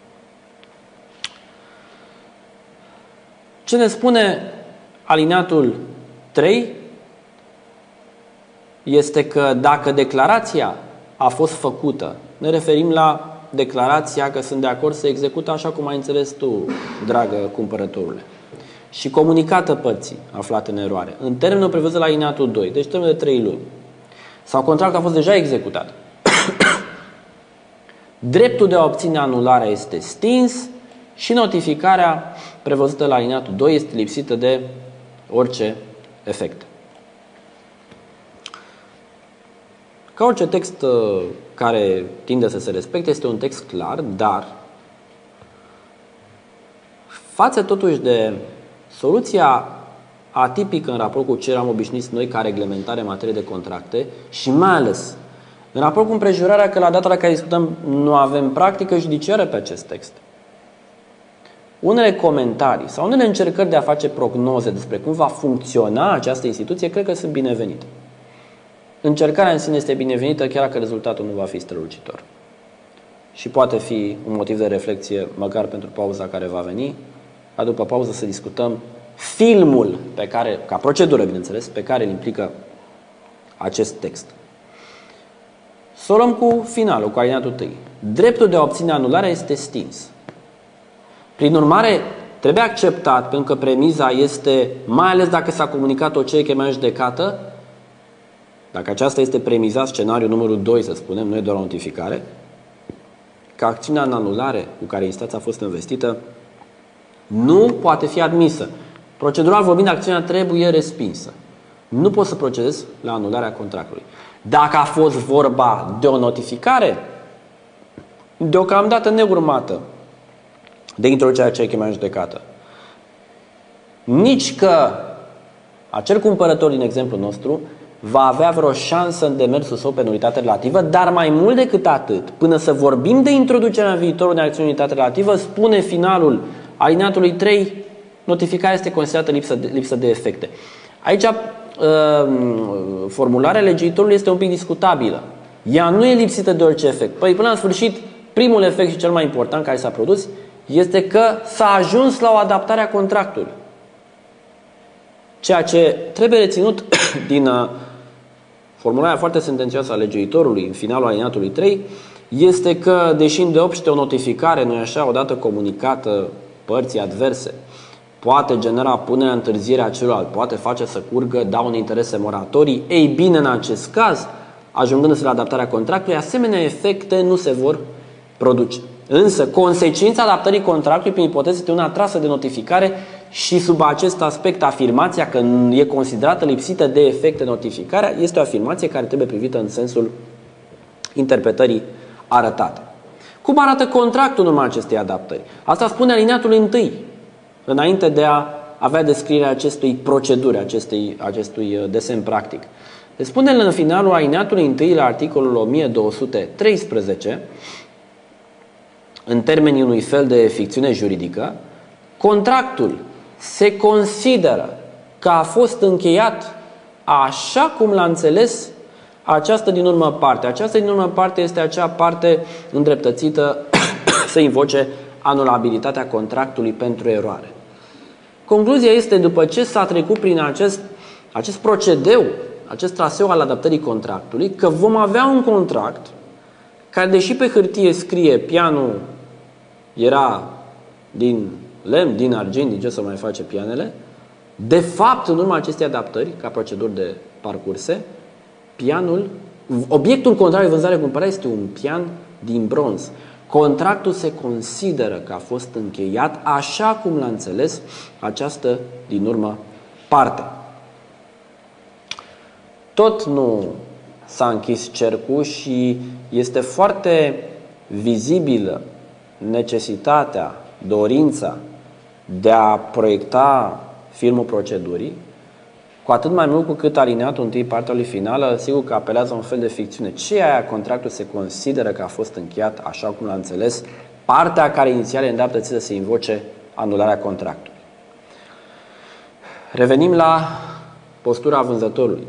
Ce ne spune alineatul trei este că dacă declarația a fost făcută, ne referim la declarația că sunt de acord să execute așa cum ai înțeles tu, dragă cumpărătorule, și comunicată părții aflate în eroare, în termenul prevăzut la alineatul doi, deci termenul de trei luni, sau contractul a fost deja executat, dreptul de a obține anularea este stins și notificarea prevăzută la alineatul doi este lipsită de orice efect. Ca orice text care tinde să se respecte, este un text clar, dar față totuși de soluția atipică în raport cu ce eram obișnuiți noi ca reglementare în materie de contracte și mai ales în raport cu împrejurarea că la data la care discutăm nu avem practică judiciară pe acest text, unele comentarii sau unele încercări de a face prognoze despre cum va funcționa această instituție cred că sunt binevenite. Încercarea în sine este binevenită chiar dacă rezultatul nu va fi strălucitor. Și poate fi un motiv de reflexie măcar pentru pauza care va veni, ca după pauză să discutăm filmul pe care, ca procedură bineînțeles, pe care îl implică acest text. Să o luăm cu finalul, cu alineatul întâi. Dreptul de a obține anularea este stins. Prin urmare, trebuie acceptat, pentru că premiza este, mai ales dacă s-a comunicat o cerere mai judecată, dacă aceasta este premiza, scenariul numărul doi, să spunem, nu e doar o notificare, că acțiunea în anulare cu care instanța a fost investită nu poate fi admisă. Procedural vorbind, acțiunea trebuie respinsă. Nu poți să procedezi la anularea contractului. Dacă a fost vorba de o notificare, deocamdată neurmată de introducerea cercii mai judecată, nici că acel cumpărător din exemplul nostru va avea vreo șansă în demersul său pe nulitate relativă, dar mai mult decât atât, până să vorbim de introducerea în viitor unei acțiuni nulitate relativă, spune finalul alineatului trei, notificarea este considerată lipsă de, lipsă de efecte. Aici formularea legiuitorului este un pic discutabilă. Ea nu e lipsită de orice efect. Păi până la sfârșit, primul efect și cel mai important care s-a produs este că s-a ajuns la o adaptare a contractului. Ceea ce trebuie reținut din formularea foarte sentențioasă a legiuitorului în finalul alineatului trei este că, deși îndeopște o notificare, nu-i așa, odată comunicată părții adverse, poate genera punerea în întârziere a celuilalt, poate face să curgă daune interese moratorii, ei bine, în acest caz, ajungându-se la adaptarea contractului, asemenea efecte nu se vor produce. Însă, consecința adaptării contractului, prin ipoteză, este una trasă de notificare și sub acest aspect, afirmația că e considerată lipsită de efecte notificarea este o afirmație care trebuie privită în sensul interpretării arătate. Cum arată contractul în urma acestei adaptări? Asta spune alineatul întâi, înainte de a avea descrierea acestui proceduri, acestui, acestui desen practic. Se spune în finalul alineatului întâi la articolul o mie două sute treisprezece, în termenii unui fel de ficțiune juridică, contractul se consideră că a fost încheiat așa cum l-a înțeles această din urmă parte. Această din urmă parte este acea parte îndreptățită să invoce anulabilitatea contractului pentru eroare. Concluzia este, după ce s-a trecut prin acest, acest procedeu, acest traseu al adaptării contractului, că vom avea un contract care, deși pe hârtie scrie pianul era din lemn, din argint, din ce să mai face pianele, de fapt, în urma acestei adaptări, ca proceduri de parcurse, pianul, obiectul contractului de vânzare-cumpărare este un pian din bronz. Contractul se consideră că a fost încheiat așa cum l-a înțeles această din urmă parte. Tot nu s-a închis cercul și este foarte vizibilă necesitatea, dorința de a proiecta filmul procedurii, cu atât mai mult cu cât alineatul întâi, partea lui finală, sigur că apelează un fel de ficțiune. Ce aia contractul se consideră că a fost încheiat așa cum l-a înțeles partea care inițial e îndreptățită să se invoce anularea contractului. Revenim la postura vânzătorului.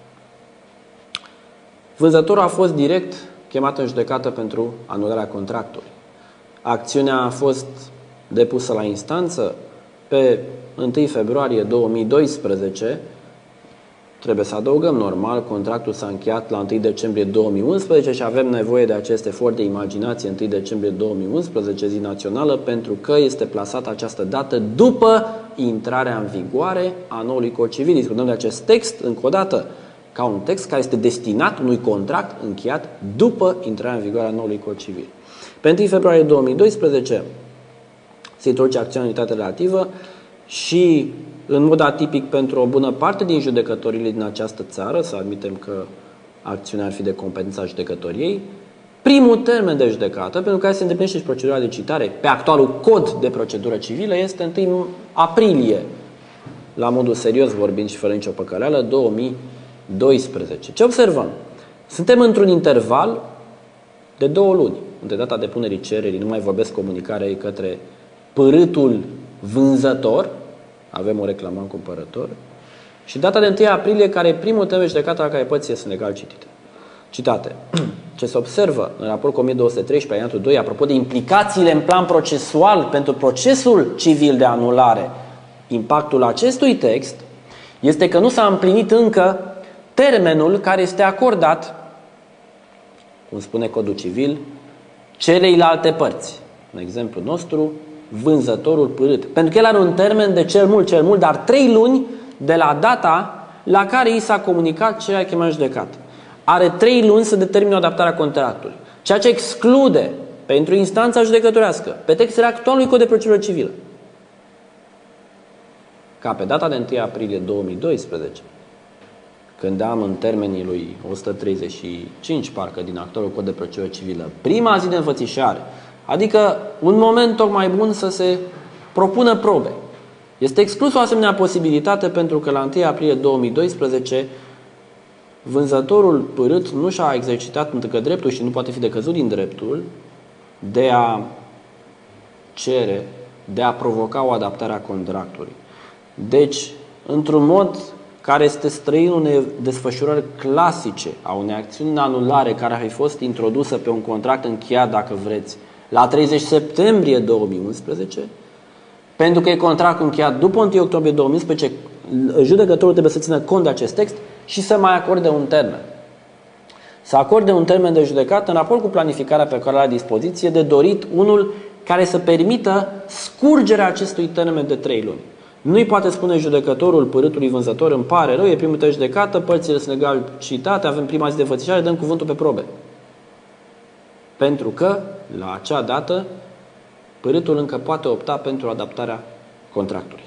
Vânzătorul a fost direct chemat în judecată pentru anularea contractului. Acțiunea a fost depusă la instanță pe întâi februarie două mii doisprezece. Trebuie să adăugăm, normal, contractul s-a încheiat la întâi decembrie două mii unsprezece și avem nevoie de acest efort de imaginație întâi decembrie două mii unsprezece, zi națională, pentru că este plasată această dată după intrarea în vigoare a noului cod civil. Discutăm de acest text, încă o dată, ca un text care este destinat unui contract încheiat după intrarea în vigoare a noului cod civil. Pe întâi februarie două mii doisprezece se introduce acțiunea relativă și, în mod atipic pentru o bună parte din judecătorile din această țară, să admitem că acțiunea ar fi de competența judecătoriei, primul termen de judecată, pentru care se îndeplinește și procedura de citare pe actualul cod de procedură civilă, este întâi aprilie, la modul serios vorbind și fără nicio păcăleală, două mii doisprezece. Ce observăm? Suntem într-un interval de două luni, între data depunerii cererii, nu mai vorbesc comunicarea ei către părâtul vânzător, avem o reclamant cumpărător, și data de întâi aprilie, care e primul termen de judecată la care părțile sunt legal citite. Citate. Ce se observă în raport cu o mie două sute treisprezece, alineatul doi, apropo de implicațiile în plan procesual pentru procesul civil de anulare, impactul acestui text este că nu s-a împlinit încă termenul care este acordat, cum spune codul civil, celeilalte părți. În exemplu nostru, vânzătorul părât. Pentru că el are un termen de cel mult, cel mult, dar trei luni de la data la care i s-a comunicat ceea ce chemat judecat. Are trei luni să determine o adaptare a contractului. Ceea ce exclude pentru instanța judecătorească, pe textele actualului cod de procedură civilă, ca pe data de întâi aprilie două mii doisprezece, când am în termenii lui o sută treizeci și cinci, parcă, din actualul cod de procedură civilă, prima zi de înfățișare, adică un moment tocmai bun să se propună probe. Este exclus o asemenea posibilitate pentru că la întâi aprilie două mii doisprezece vânzătorul părât nu și-a exercitat încă dreptul și nu poate fi decăzut din dreptul de a cere, de a provoca o adaptare a contractului. Deci, într-un mod care este străin unei desfășurări clasice a unei acțiuni de anulare care ar fi fost introdusă pe un contract încheiat, dacă vreți, la treizeci septembrie două mii unsprezece, pentru că e contractul încheiat după întâi octombrie două mii unsprezece, judecătorul trebuie să țină cont de acest text și să mai acorde un termen. Să acorde un termen de judecată în raport cu planificarea pe care o are la dispoziție, de dorit unul care să permită scurgerea acestui termen de trei luni. Nu-i poate spune judecătorul părâtului vânzător: îmi pare rău, e primul de judecată, părțile sunt legal citate, avem prima zi de înfățișare, dăm cuvântul pe probe. Pentru că, la acea dată, părâtul încă poate opta pentru adaptarea contractului.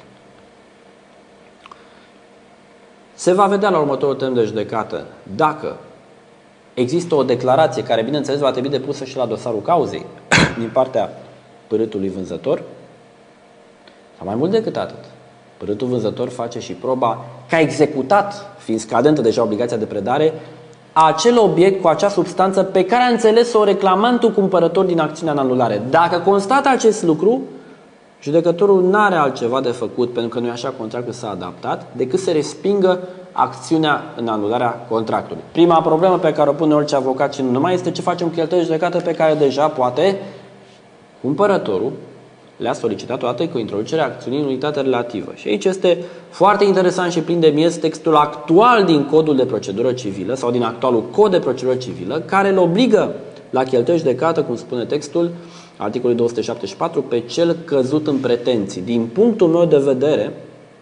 Se va vedea la următorul termen de judecată dacă există o declarație care, bineînțeles, va trebui depusă și la dosarul cauzei din partea părâtului vânzător, sau mai mult decât atât. Părâtul vânzător face și proba că a executat fiind scadentă deja obligația de predare, acel obiect cu acea substanță pe care a înțeles-o reclamantul cumpărător din acțiunea în anulare. Dacă constată acest lucru, judecătorul nu are altceva de făcut, pentru că nu e așa, contractul s-a adaptat, decât să respingă acțiunea în anularea contractului. Prima problemă pe care o pune orice avocat și nu numai este ce facem cu cheltuieli de judecată pe care deja poate cumpărătorul le-a solicitat odată cu introducerea acțiunii în unitate relativă. Și aici este foarte interesant și plin de miez textul actual din Codul de Procedură Civilă sau din actualul Cod de Procedură Civilă, care îl obligă la cheltuieli de judecată, cum spune textul, articolul două sute șaptezeci și patru, pe cel căzut în pretenții. Din punctul meu de vedere,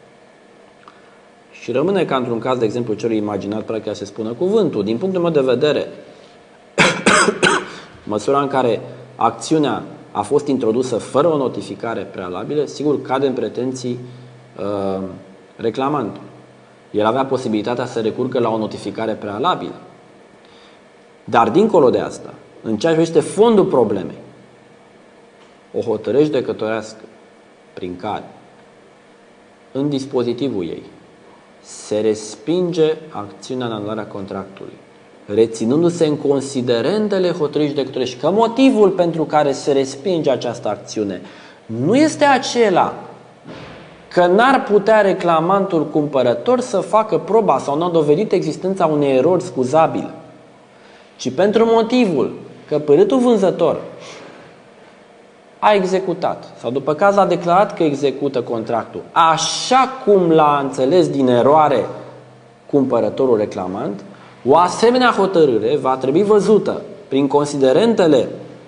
și rămâne ca într-un caz, de exemplu, celui imaginat, practic se spună cuvântul, din punctul meu de vedere, măsura în care acțiunea a fost introdusă fără o notificare prealabilă, sigur cade în pretenții uh, reclamantul. El avea posibilitatea să recurgă la o notificare prealabilă. Dar dincolo de asta, în ceea ce privește fondul problemei, o hotărâre judecătorească prin care în dispozitivul ei se respinge acțiunea în anularea contractului, reținându-se în considerentele hotărârii judecătorești că motivul pentru care se respinge această acțiune nu este acela că n-ar putea reclamantul cumpărător să facă proba sau nu a dovedit existența unei erori scuzabile, ci pentru motivul că părâtul vânzător a executat sau după caz a declarat că execută contractul așa cum l-a înțeles din eroare cumpărătorul reclamant, o asemenea hotărâre va trebui văzută prin considerentele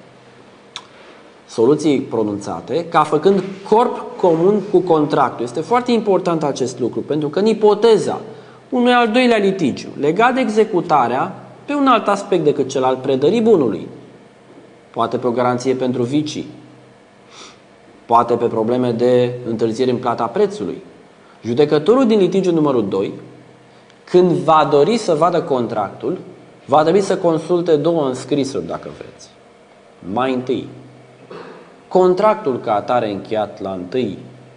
soluții pronunțate ca făcând corp comun cu contractul. Este foarte important acest lucru, pentru că în ipoteza unui al doilea litigiu legat de executarea pe un alt aspect decât cel al predării bunului, poate pe o garanție pentru vicii, poate pe probleme de întârziere în plata prețului, judecătorul din litigiul numărul doi, când va dori să vadă contractul, va trebui să consulte două înscrisuri, dacă vreți. Mai întâi, contractul ca atare încheiat la întâi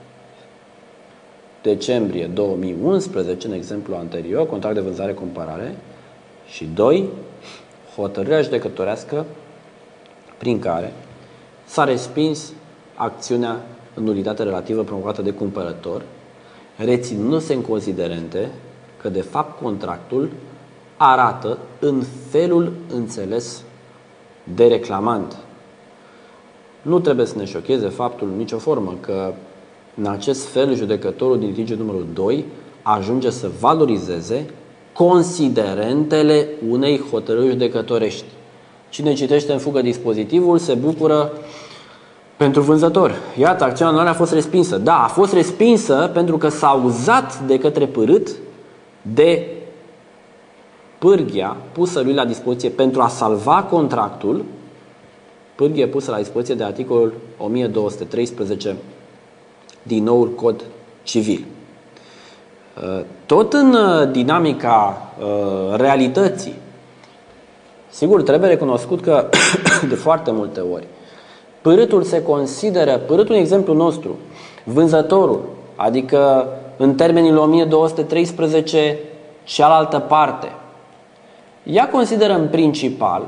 decembrie două mii unsprezece, în exemplu anterior, contract de vânzare-cumpărare, și doi, hotărârea judecătorească prin care s-a respins acțiunea în nulitate relativă provocată de cumpărător, reținându-se în considerente că de fapt contractul arată în felul înțeles de reclamant. Nu trebuie să ne șocheze faptul în nicio formă că în acest fel judecătorul din litigiul numărul doi ajunge să valorizeze considerentele unei hotărâri judecătorești. Cine citește în fugă dispozitivul se bucură pentru vânzător. Iată, acțiunea anulare a fost respinsă. Da, a fost respinsă pentru că s-a uzat de către părât de pârghia pusă lui la dispoziție pentru a salva contractul, pârghie pusă la dispoziție de articolul o mie două sute treisprezece din noul Cod Civil. Tot în dinamica realității, sigur, trebuie recunoscut că de foarte multe ori părâtul se consideră, părâtul, în exemplu nostru, vânzătorul, adică în termenul o mie două sute treisprezece cealaltă parte, ea consideră în principal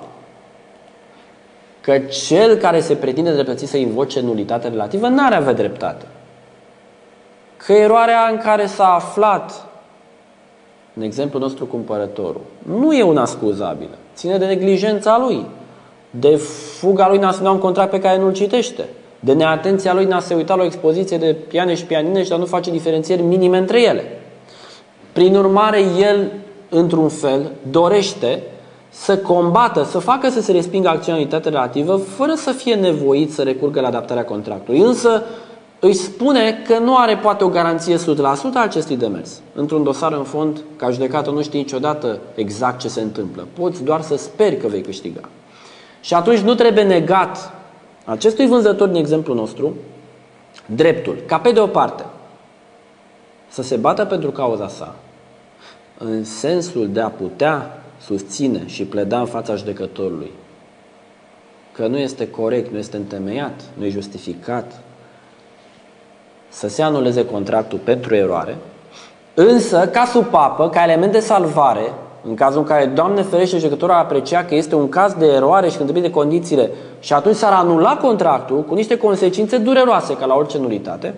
că cel care se pretinde dreptățit să invoce nulitate relativă n-ar avea dreptate. Că eroarea în care s-a aflat, în exemplu nostru, cumpărătorul, nu e una scuzabilă, ține de neglijența lui, de fuga lui în a semna un contract pe care nu-l citește, de neatenția lui în a se uita la o expoziție de piane și pianine și de a nu face diferențieri minime între ele. Prin urmare, el, într-un fel, dorește să combată, să facă să se respingă acțiunea unitate relativă fără să fie nevoit să recurgă la adaptarea contractului. Însă îi spune că nu are poate o garanție o sută la sută a acestui demers. Într-un dosar în fond, ca judecată nu știi niciodată exact ce se întâmplă. Poți doar să speri că vei câștiga. Și atunci nu trebuie negat acestui vânzător, din exemplu nostru, dreptul, ca pe de o parte, să se bată pentru cauza sa, în sensul de a putea susține și pleda în fața judecătorului că nu este corect, nu este întemeiat, nu e justificat să se anuleze contractul pentru eroare, Însă, ca supapă, ca element de salvare, în cazul în care, Doamne ferește, judecătorul ar aprecia că este un caz de eroare și când trebuie de condițiile și atunci s-ar anula contractul cu niște consecințe dureroase, ca la orice nulitate,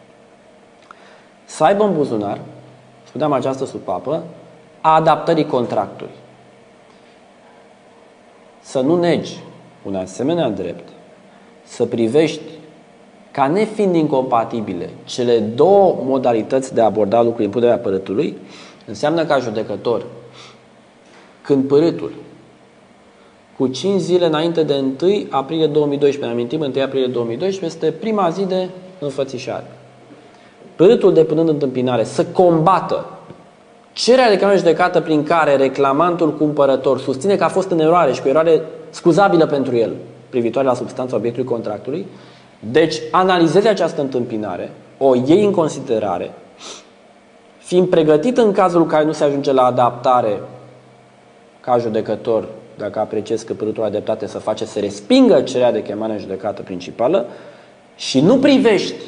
să aibă în buzunar, spuneam această supapă, a adaptării contractului. Să nu negi un asemenea drept, să privești ca nefiind incompatibile cele două modalități de a aborda lucrurile în puterea părâtului, înseamnă ca judecător, când părâtul, cu cinci zile înainte de întâi aprilie două mii doisprezece, ne amintim, întâi aprilie două mii doisprezece, este prima zi de înfățișare. Părâtul, depunând întâmpinare, să combată cererea de reclamare judecată prin care reclamantul cumpărător susține că a fost în eroare și cu eroare scuzabilă pentru el, privitoare la substanța obiectului contractului, deci analizezi această întâmpinare, o iei în considerare, fiind pregătit în cazul în care nu se ajunge la adaptare ca judecător, dacă apreciezi că părâtul are dreptate să face, să respingă cererea de chemare în judecată principală și nu privești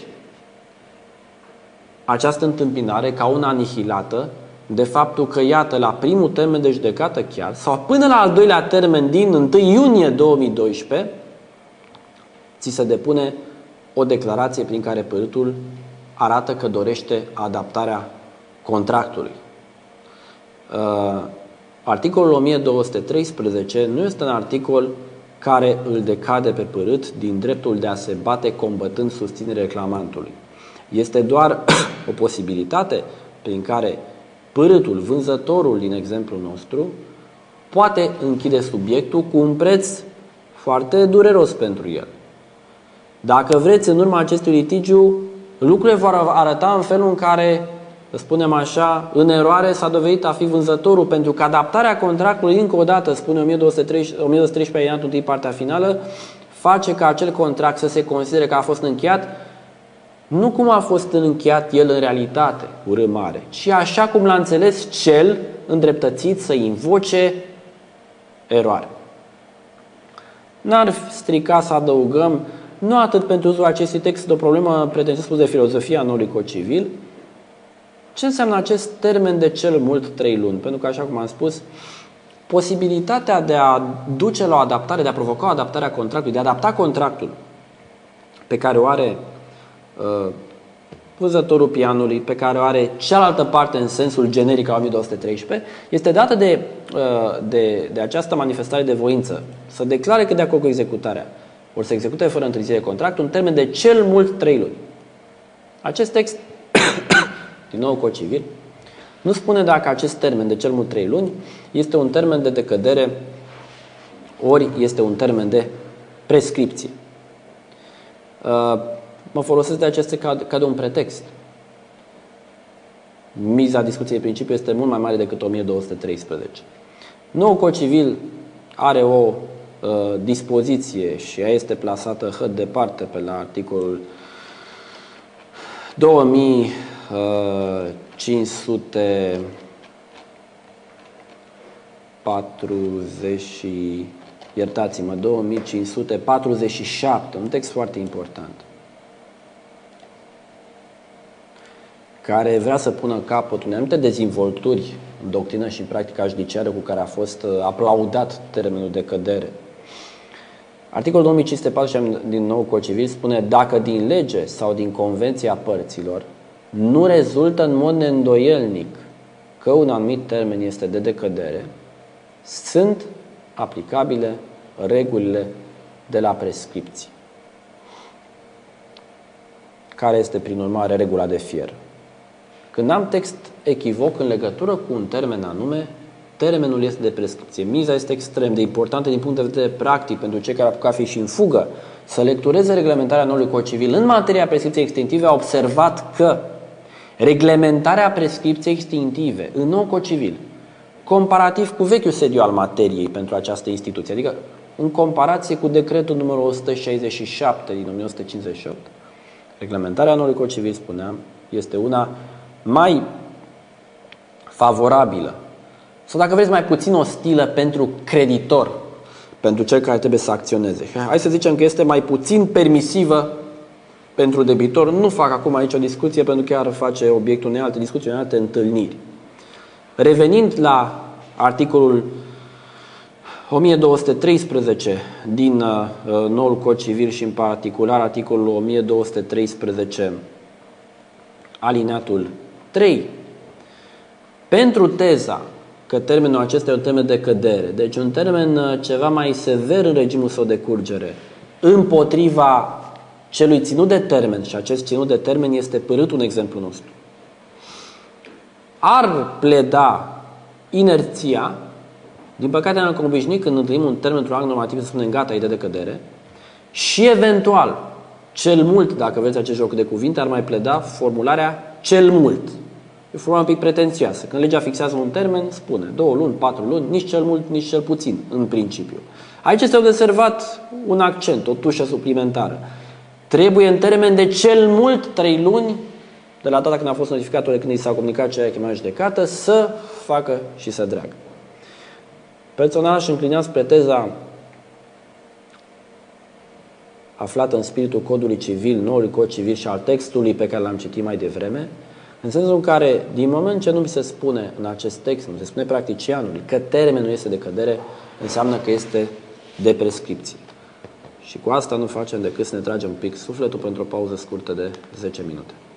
această întâmpinare ca una anihilată de faptul că, iată, la primul termen de judecată chiar, sau până la al doilea termen din întâi iunie două mii doisprezece, ți se depune o declarație prin care părâtul arată că dorește adaptarea contractului. Uh, articolul o mie două sute treisprezece nu este un articol care îl decade pe părât din dreptul de a se bate combătând susținerea reclamantului. Este doar o posibilitate prin care părâtul, vânzătorul din exemplul nostru, poate închide subiectul cu un preț foarte dureros pentru el. Dacă vreți, în urma acestui litigiu, lucrurile vor arăta în felul în care, să spunem așa, în eroare s-a dovedit a fi vânzătorul, pentru că adaptarea contractului, încă o dată, spune o mie două sute treisprezece alineatul întâi, partea finală, face ca acel contract să se considere că a fost încheiat nu cum a fost încheiat el în realitate, cu R mare, ci așa cum l-a înțeles cel îndreptățit să invoce eroare. N-ar strica să adăugăm, nu atât pentru uzul acestui text, de o problemă pretențios spus de filozofia noului cod civil, ce înseamnă acest termen de cel mult trei luni? Pentru că, așa cum am spus, posibilitatea de a duce la o adaptare, de a provoca o adaptare a contractului, de a adapta contractul pe care o are uh, vânzătorul pianului, pe care o are cealaltă parte în sensul generic al o mie două sute treisprezece, este dată de, uh, de, de această manifestare de voință, să declare că de acord cu executarea, ori să execute fără întârziere contractul în termen de cel mult trei luni. Acest text, din nou cod civil, nu spune dacă acest termen de cel mult trei luni este un termen de decădere ori este un termen de prescripție. Mă folosesc de aceste ca, ca de un pretext. Miza discuției în principiu este mult mai mare decât o mie două sute treisprezece. Noul cod civil are o uh, dispoziție și ea este plasată hăt departe pe la articolul două mii cinci sute patruzeci, iertați-mă, două mii cinci sute patruzeci și șapte, un text foarte important, care vrea să pună capăt unei anumite dezvolturi în doctrină și în practica judiciară cu care a fost aplaudat termenul de cădere. Articolul două mii cinci sute patruzeci și șapte din nou cod civil spune: dacă din lege sau din convenția părților nu rezultă în mod neîndoielnic că un anumit termen este de decădere, sunt aplicabile regulile de la prescripție. Care este, prin urmare, regula de fier? Când am text echivoc în legătură cu un termen anume, termenul este de prescripție. Miza este extrem de importantă din punct de vedere practic pentru cei care apucă fi și în fugă să lectureze reglementarea noului cod civil în materia prescripției extinctive. A observat că reglementarea prescripției extinctive în nou cod civil, comparativ cu vechiul sediu al materiei pentru această instituție, adică în comparație cu decretul numărul o sută șaizeci și șapte din o mie o sută cincizeci și opt, reglementarea noului cod civil, spuneam, este una mai favorabilă sau, dacă vreți, mai puțin ostilă pentru creditor, pentru cel care trebuie să acționeze. Hai să zicem că este mai puțin permisivă pentru debitor. Nu fac acum aici o discuție pentru că ar face obiectul unei alte discuții, unei alte întâlniri. Revenind la articolul o mie două sute treisprezece din uh, noul Cod Civil și în particular articolul o mie două sute treisprezece alineatul trei, pentru teza că termenul acesta e un termen de cădere, deci un termen ceva mai sever în regimul său de curgere, împotriva celui ținut de termen, și acest ținut de termen este pârâtul în exemplu nostru, ar pleda inerția. Din păcate ne-am obișnuit când întâlnim un termen într-un act normativ să spunem gata, idee de cădere, și eventual, cel mult, dacă vreți acest joc de cuvinte, ar mai pleda formularea cel mult. E formula un pic pretențioasă. Când legea fixează un termen, spune două luni, patru luni, nici cel mult, nici cel puțin, în principiu. Aici este observat un accent, o tușă suplimentară. Trebuie în termen de cel mult trei luni, de la data când a fost notificat, ori când i s-a comunicat ceea ce mai judecată, să facă și să dreagă. Personal aș înclina spre teza aflată în spiritul Codului Civil, noului Cod Civil și al textului pe care l-am citit mai devreme, în sensul în care, din moment ce nu mi se spune în acest text, nu se spune practicianului că termenul este de cădere, înseamnă că este de prescripție. Și cu asta nu facem decât să ne tragem un pic sufletul pentru o pauză scurtă de zece minute.